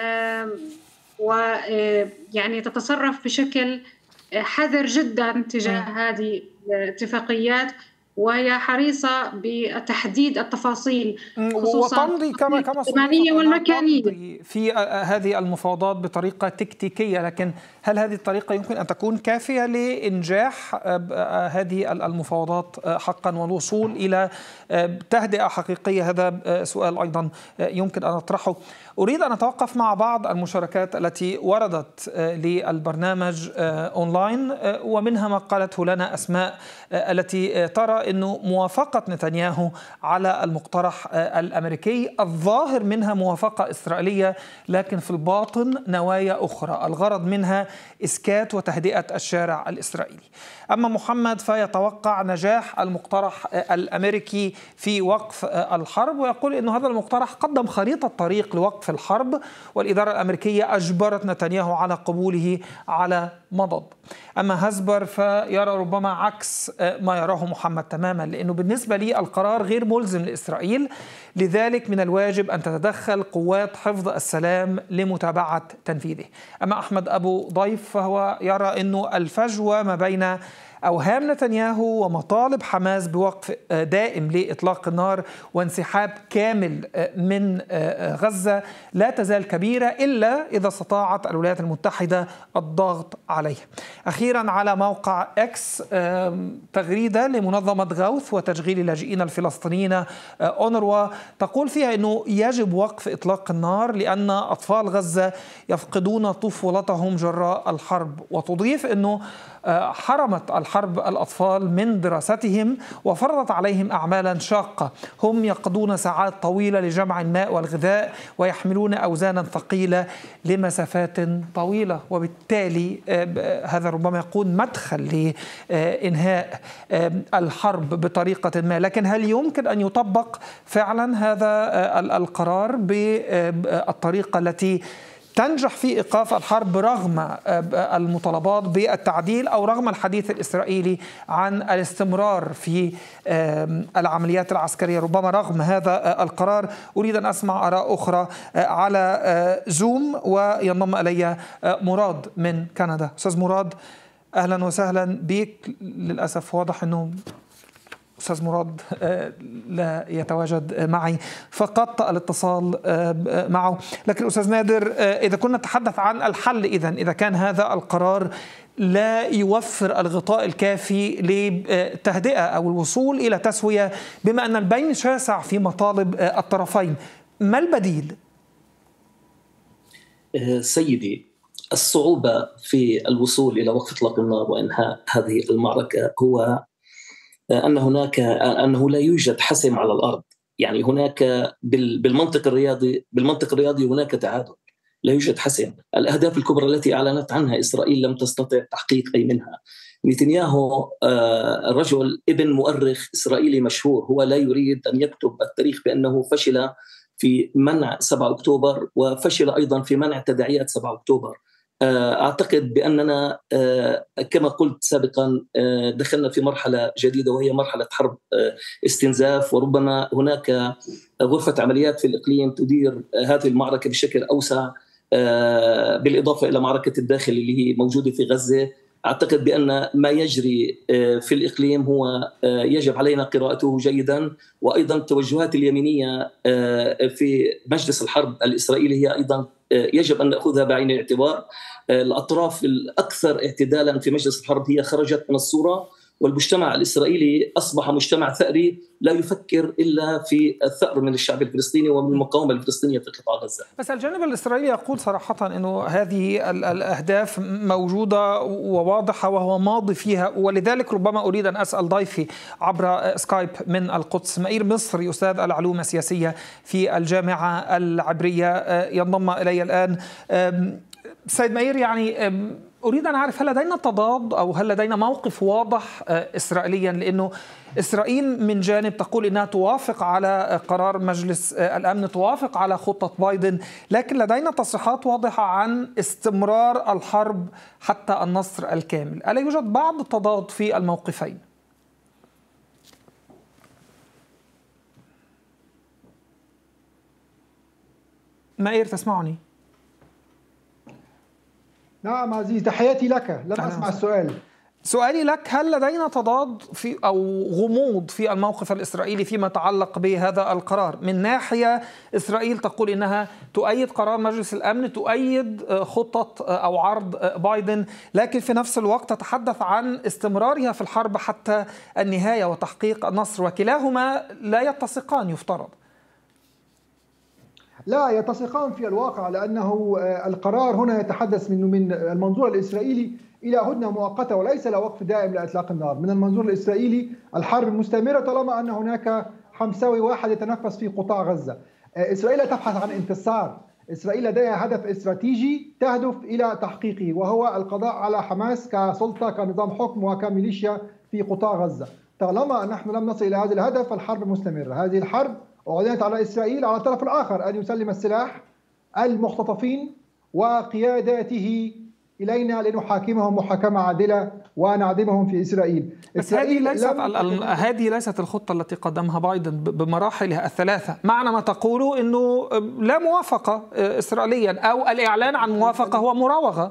ويعني تتصرف بشكل حذر جدا تجاه هذه الاتفاقيات، وهي حريصة بتحديد التفاصيل خصوصا وتمضي كما الزمانية والمكانية في هذه المفاوضات بطريقة تكتيكية. لكن هل هذه الطريقة يمكن أن تكون كافية لإنجاح هذه المفاوضات حقا والوصول إلى تهدئة حقيقية؟ هذا سؤال أيضا يمكن أن أطرحه. أريد أن أتوقف مع بعض المشاركات التي وردت للبرنامج أونلاين، ومنها ما قالته لنا أسماء التي ترى أنه موافقة نتنياهو على المقترح الأمريكي الظاهر منها موافقة إسرائيلية، لكن في الباطن نوايا أخرى الغرض منها إسكات وتهدئة الشارع الإسرائيلي. أما محمد فيتوقع نجاح المقترح الأمريكي في وقف الحرب، ويقول أن هذا المقترح قدم خريطة طريق لوقف الحرب، والإدارة الأمريكية أجبرت نتنياهو على قبوله على مضض. أما هزبر فيرى ربما عكس ما يراه محمد تماما، لأنه بالنسبة لي القرار غير ملزم لإسرائيل، لذلك من الواجب أن تتدخل قوات حفظ السلام لمتابعة تنفيذه. أما أحمد أبو ضيف فهو يرى أنه الفجوة ما بين أوهام نتنياهو ومطالب حماس بوقف دائم لإطلاق النار وانسحاب كامل من غزة لا تزال كبيرة إلا إذا استطاعت الولايات المتحدة الضغط عليها. أخيرا على موقع إكس تغريدة لمنظمة غوث وتشغيل اللاجئين الفلسطينيين أونروا تقول فيها أنه يجب وقف إطلاق النار لأن أطفال غزة يفقدون طفولتهم جراء الحرب، وتضيف أنه حرمت الحرب الأطفال من دراستهم وفرضت عليهم أعمالا شاقة. هم يقضون ساعات طويلة لجمع الماء والغذاء ويحملون أوزانا ثقيلة لمسافات طويلة، وبالتالي هذا ربما يكون مدخل لإنهاء الحرب بطريقة ما. لكن هل يمكن أن يطبق فعلا هذا القرار بالطريقة التي تنجح في إيقاف الحرب رغم المطالبات بالتعديل أو رغم الحديث الإسرائيلي عن الاستمرار في العمليات العسكرية؟ ربما رغم هذا القرار. أريد أن أسمع آراء أخرى على زوم، وينضم إلي مراد من كندا. أستاذ مراد، أهلا وسهلا بك. للأسف واضح أنه أستاذ مراد لا يتواجد معي فقط الاتصال معه. لكن أستاذ نادر، إذا كنا نتحدث عن الحل، إذا كان هذا القرار لا يوفر الغطاء الكافي للتهدئة أو الوصول إلى تسوية، بما أن البين شاسع في مطالب الطرفين، ما البديل؟ سيدي، الصعوبة في الوصول إلى وقف إطلاق النار وإنهاء هذه المعركة هو أنه لا يوجد حسم على الأرض. يعني هناك بالمنطق الرياضي هناك تعادل، لا يوجد حسم. الأهداف الكبرى التي أعلنت عنها إسرائيل لم تستطع تحقيق أي منها. نتنياهو رجل ابن مؤرخ إسرائيلي مشهور، هو لا يريد أن يكتب التاريخ بأنه فشل في منع 7 أكتوبر وفشل أيضا في منع تداعيات 7 أكتوبر. أعتقد بأننا كما قلت سابقا دخلنا في مرحلة جديدة، وهي مرحلة حرب استنزاف، وربما هناك غرفة عمليات في الإقليم تدير هذه المعركة بشكل أوسع، بالإضافة إلى معركة الداخل اللي هي موجودة في غزة. أعتقد بأن ما يجري في الإقليم هو يجب علينا قراءته جيدا، وأيضا التوجهات اليمينية في مجلس الحرب الإسرائيلي هي أيضا يجب أن نأخذها بعين الاعتبار. الأطراف الأكثر اعتدالا في مجلس الحرب هي خرجت من الصورة، والمجتمع الإسرائيلي أصبح مجتمع ثأري لا يفكر إلا في الثأر من الشعب الفلسطيني ومن المقاومة الفلسطينية في قطاع غزة. بس الجانب الإسرائيلي يقول صراحة أنه هذه الأهداف موجودة وواضحة وهو ماضي فيها، ولذلك ربما أريد أن أسأل ضيفي عبر سكايب من القدس مائير مصري، أستاذ العلوم السياسية في الجامعة العبرية، ينضم إلي الآن. سيد مائير، يعني أريد أن أعرف، هل لدينا تضاد أو هل لدينا موقف واضح إسرائيليا؟ لأنه إسرائيل من جانب تقول إنها توافق على قرار مجلس الأمن، توافق على خطة بايدن، لكن لدينا تصريحات واضحة عن استمرار الحرب حتى النصر الكامل. ألا يوجد بعض التضاد في الموقفين؟ مائير، تسمعني؟ نعم عزيز، تحياتي لك. لم أسمع السؤال. سؤالي لك، هل لدينا تضاد في أو غموض في الموقف الإسرائيلي فيما يتعلق بهذا القرار؟ من ناحية إسرائيل تقول إنها تؤيد قرار مجلس الأمن، تؤيد خطة أو عرض بايدن، لكن في نفس الوقت تتحدث عن استمرارها في الحرب حتى النهاية وتحقيق النصر، وكلاهما لا يتسقان يفترض. لا يتسقان في الواقع، لأنه القرار هنا يتحدث من المنظور الإسرائيلي إلى هدنة مؤقتة وليس إلى وقف دائم لإطلاق النار. من المنظور الإسرائيلي الحرب مستمرة طالما أن هناك حمساوي واحد يتنفس في قطاع غزة. إسرائيل تبحث عن انتصار، إسرائيل لديها هدف استراتيجي تهدف إلى تحقيقه، وهو القضاء على حماس كسلطة كنظام حكم وكميليشيا في قطاع غزة. طالما نحن لم نصل إلى هذا الهدف فالحرب مستمرة. هذه الحرب أعلنت على إسرائيل على الطرف الآخر أن يسلم السلاح المختطفين وقياداته إلينا لنحاكمهم محاكمة عادلة ونعدمهم في إسرائيل. بس هذه ليست الخطة التي قدمها بايدن بمراحلها الثلاثة. معنى ما تقوله أنه لا موافقة إسرائيليا أو الإعلان عن موافقة هو مراوغة.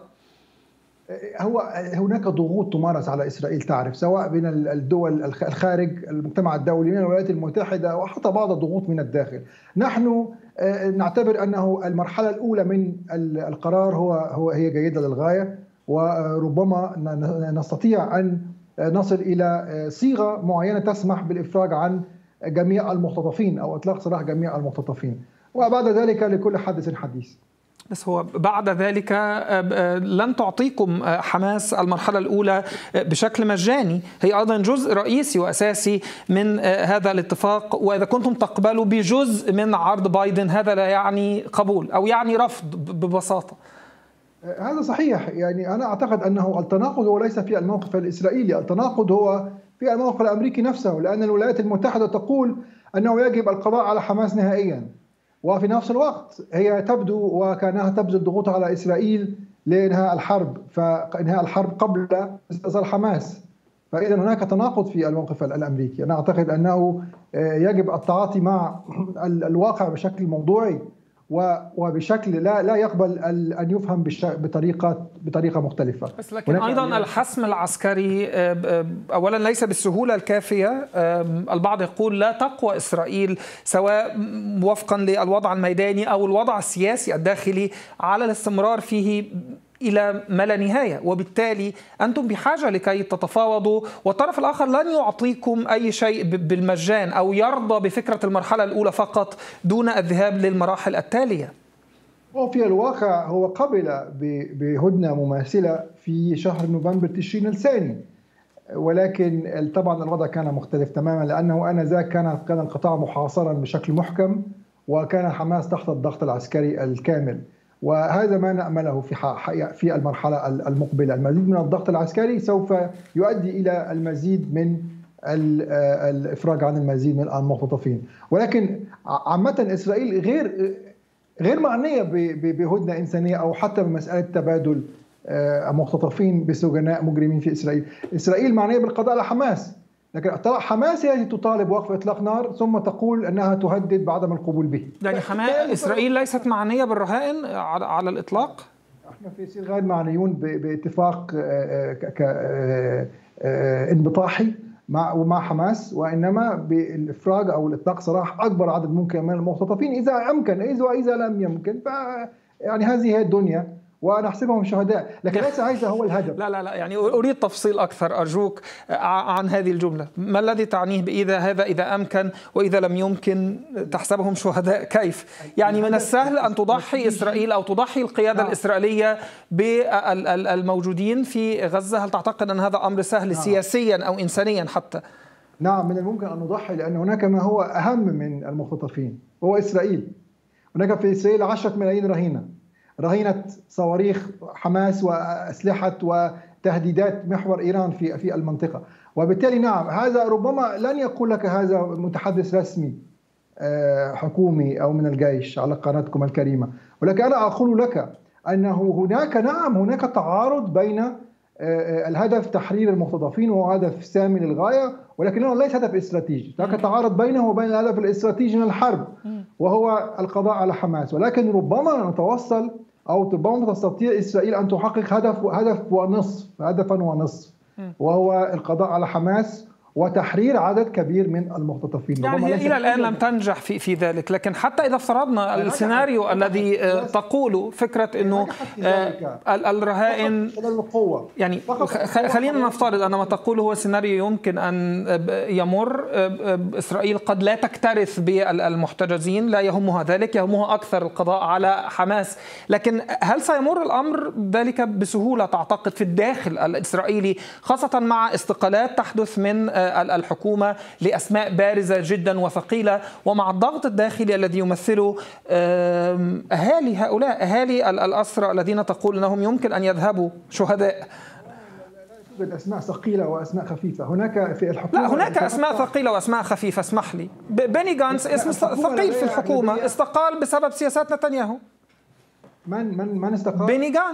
هناك ضغوط تمارس على إسرائيل، تعرف، سواء بين الدول الخارج، المجتمع الدولي، من الولايات المتحدة، وحتى بعض الضغوط من الداخل. نحن نعتبر أنه المرحلة الأولى من القرار هي جيدة للغاية، وربما نستطيع أن نصل إلى صيغة معينة تسمح بالإفراج عن جميع المختطفين أو إطلاق سراح جميع المختطفين، وبعد ذلك لكل حادث حديث. بس هو بعد ذلك لن تعطيكم حماس المرحلة الأولى بشكل مجاني، هي أيضا جزء رئيسي وأساسي من هذا الاتفاق، وإذا كنتم تقبلوا بجزء من عرض بايدن هذا لا يعني قبول أو يعني رفض ببساطة. هذا صحيح، يعني أنا أعتقد أنه التناقض هو ليس في الموقف الإسرائيلي، التناقض هو في الموقف الأمريكي نفسه، لأن الولايات المتحدة تقول أنه يجب القضاء على حماس نهائيا، وفي نفس الوقت هي تبدو وكانها تبذل ضغوط على إسرائيل لإنهاء الحرب، فإنهاء الحرب قبل استئصال حماس. فإذا هناك تناقض في الموقف الأمريكي. أنا أعتقد أنه يجب التعاطي مع الواقع بشكل موضوعي وبشكل لا يقبل أن يفهم بطريقة مختلفة. بس لكن أيضا الحسم العسكري أولا ليس بالسهولة الكافية، البعض يقول لا تقوى إسرائيل سواء وفقا للوضع الميداني أو الوضع السياسي الداخلي على الاستمرار فيه إلى ما لا نهاية، وبالتالي أنتم بحاجة لكي تتفاوضوا، والطرف الآخر لن يعطيكم أي شيء بالمجان أو يرضى بفكرة المرحلة الأولى فقط دون الذهاب للمراحل التالية. وفي الواقع هو قبل بهدنة مماثلة في شهر نوفمبر تشرين الثاني، ولكن طبعا الوضع كان مختلف تماما، لأنه آنذاك كان القطاع محاصرا بشكل محكم، وكان حماس تحت الضغط العسكري الكامل، وهذا ما نأمله في المرحلة المقبلة. المزيد من الضغط العسكري سوف يؤدي إلى المزيد من الإفراج عن المزيد من المختطفين، ولكن عامة إسرائيل غير معنية بهدنة إنسانية أو حتى بمسألة تبادل مختطفين بسجناء مجرمين في إسرائيل. إسرائيل معنية بالقضاء على حماس، لكن حماس هي التي تطالب وقف إطلاق نار ثم تقول أنها تهدد بعدم القبول به. يعني إسرائيل ليست معنية بالرهائن على الإطلاق؟ احنا في إسرائيل غير معنيون باتفاق انبطاحي مع حماس، وإنما بالإفراج أو الإطلاق سراح أكبر عدد ممكن من المختطفين إذا أمكن، إذا لم يمكن يعني هذه هي الدنيا ونحسبهم شهداء، لكن ليس هذا هو الهدف. لا يعني أريد تفصيل أكثر أرجوك عن هذه الجملة، ما الذي تعنيه بإذا هذا إذا أمكن وإذا لم يمكن تحسبهم شهداء؟ كيف؟ يعني من السهل أن تضحي إسرائيل أو تضحي القيادة الإسرائيلية بالموجودين في غزة؟ هل تعتقد أن هذا أمر سهل سياسيا أو إنسانيا حتى؟ نعم، من الممكن أن نضحي، لأن هناك ما هو أهم من المختطفين وهو إسرائيل. هناك في إسرائيل 10 ملايين رهينة صواريخ حماس وأسلحة وتهديدات محور إيران في المنطقة، وبالتالي نعم هذا ربما لن يقول لك هذا متحدث رسمي حكومي أو من الجيش على قناتكم الكريمة، ولكن أنا أقول لك أنه هناك تعارض بين الهدف تحرير المختطفين وهو هدف سامي للغاية، ولكنه ليس هدف استراتيجي. هناك تعارض بينه وبين الهدف الاستراتيجي من الحرب وهو القضاء على حماس، ولكن ربما نتوصل أو ربما تستطيع إسرائيل أن تحقق هدفا ونصف، وهو القضاء على حماس وتحرير عدد كبير من المختطفين. يعني إلى الآن لم تنجح في ذلك، لكن حتى إذا افترضنا السيناريو الذي تقول فكرة أنه الرهائن، يعني خلينا نفترض أن ما تقوله هو سيناريو يمكن أن يمر، إسرائيل قد لا تكترث بالمحتجزين، لا يهمها ذلك، يهمها أكثر القضاء على حماس، لكن هل سيمر الأمر ذلك بسهولة تعتقد في الداخل الإسرائيلي، خاصة مع استقالات تحدث من الحكومة لأسماء بارزة جدا وثقيلة، ومع الضغط الداخلي الذي يمثله أهالي الأسرى الذين تقول أنهم يمكن أن يذهبوا شهداء؟ توجد أسماء ثقيلة وأسماء خفيفة هناك في الحكومة. لا، هناك أسماء ثقيلة وأسماء خفيفة، اسمح لي. بيني جانتس اسم ثقيل في الحكومة، استقال بسبب سياسات نتنياهو. من استقال؟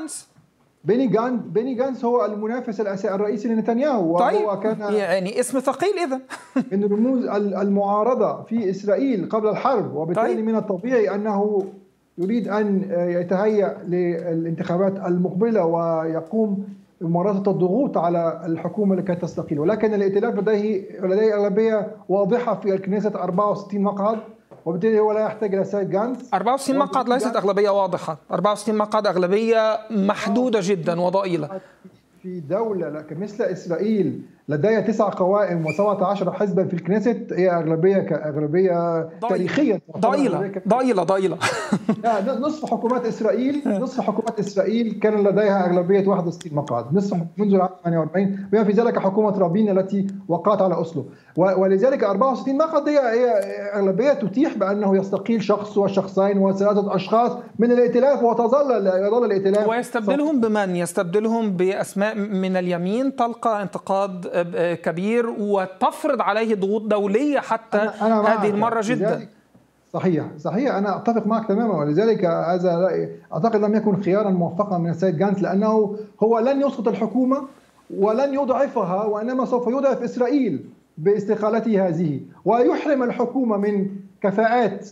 بيني جانتس هو المنافس الرئيسي لنتنياهو، وهو كان يعني اسم ثقيل إذن من رموز المعارضة في إسرائيل قبل الحرب، وبالتالي من الطبيعي أنه يريد أن يتهيأ للانتخابات المقبلة ويقوم بممارسة الضغوط على الحكومة لكي تستقيل، ولكن الائتلاف لديه أغلبية واضحة في الكنيسة 64 مقعد، وبالتالي هو لا يحتاج إلى سيد جانتس. 64 مقعد ليست أغلبية واضحة، 64 مقعد أغلبية محدودة جدا وضئيلة في دولة مثل إسرائيل لديها 9 قوائم و17 حزبا في الكنيست، هي أغلبية تاريخيا ضئيلة. نصف حكومات إسرائيل كان لديها أغلبية 61 مقعد، نصف منذ العام 48، بما في ذلك حكومة رابين التي وقعت على أوسلو، ولذلك 64 مقعد هي أغلبية تتيح بأنه يستقيل شخص وشخصين وثلاثة أشخاص من الائتلاف، وتظل الائتلاف. ويستبدلهم بمن؟ يستبدلهم بأسماء من اليمين تلقى انتقاد كبير وتفرض عليه ضغوط دولية حتى هذه المرة جدا. صحيح أنا أتفق معك تماما، ولذلك هذا أعتقد لم يكن خيارا موفقا من السيد جانتس، لأنه هو لن يسقط الحكومة ولن يضعفها، وإنما سوف يضعف إسرائيل باستقالته هذه، ويحرم الحكومة من كفاءات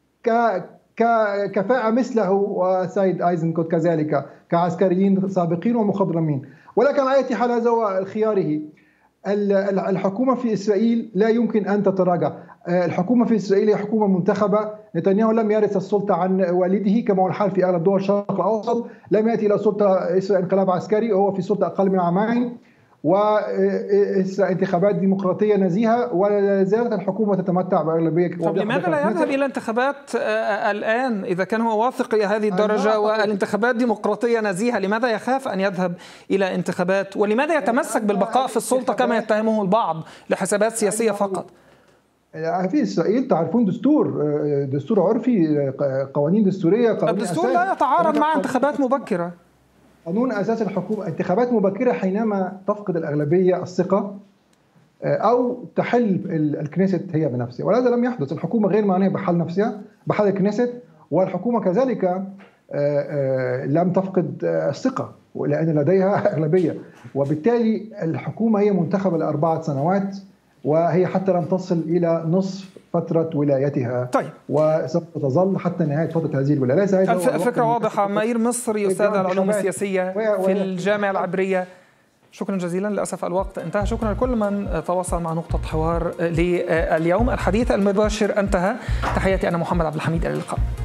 كفاءة مثله وسيد ايزنكوت كذلك كعسكريين سابقين ومخضرمين. ولكن على أي حال هذا هو خياره. الحكومة في إسرائيل لا يمكن أن تتراجع. الحكومة في إسرائيل هي حكومة منتخبة. نتنياهو لم يرث السلطة عن والده كما هو الحال في أغلب دول الشرق الأوسط، لم يأتي إلى السلطة انقلاب عسكري، وهو في السلطة أقل من عامين، وانتخابات ديمقراطية نزيهة، ولا زالت الحكومة تتمتع بأغلبية. طب لماذا لا يذهب إلى انتخابات الآن إذا كان هو واثق إلى هذه الدرجة والانتخابات ديمقراطية نزيهة؟ لماذا يخاف أن يذهب إلى انتخابات؟ ولماذا يتمسك بالبقاء في السلطة كما يتهمه البعض لحسابات سياسية فقط؟ في إسرائيل تعرفون دستور عرفي، قوانين دستورية، الدستور لا يتعارض مع انتخابات مبكرة. قانون أساس الحكومة انتخابات مبكرة حينما تفقد الأغلبية الثقة أو تحل الكنيست هي بنفسها، وهذا لم يحدث. الحكومة غير معنية بحل نفسها، بحل الكنيست، والحكومة كذلك لم تفقد الثقة لأن لديها أغلبية، وبالتالي الحكومة هي منتخبة ل4 سنوات، وهي حتى لم تصل إلى نصف فترة ولايتها. طيب. وسوف تظل حتى نهاية فترة هذه الولاية. الفكرة واضحة. مائير مصري، أستاذ العلوم السياسية في الجامعة العبرية، شكرا جزيلا. للأسف الوقت انتهى. شكرا لكل من تواصل مع نقطة حوار لليوم. الحديث المباشر انتهى. تحياتي أنا محمد عبد الحميد، إلى اللقاء.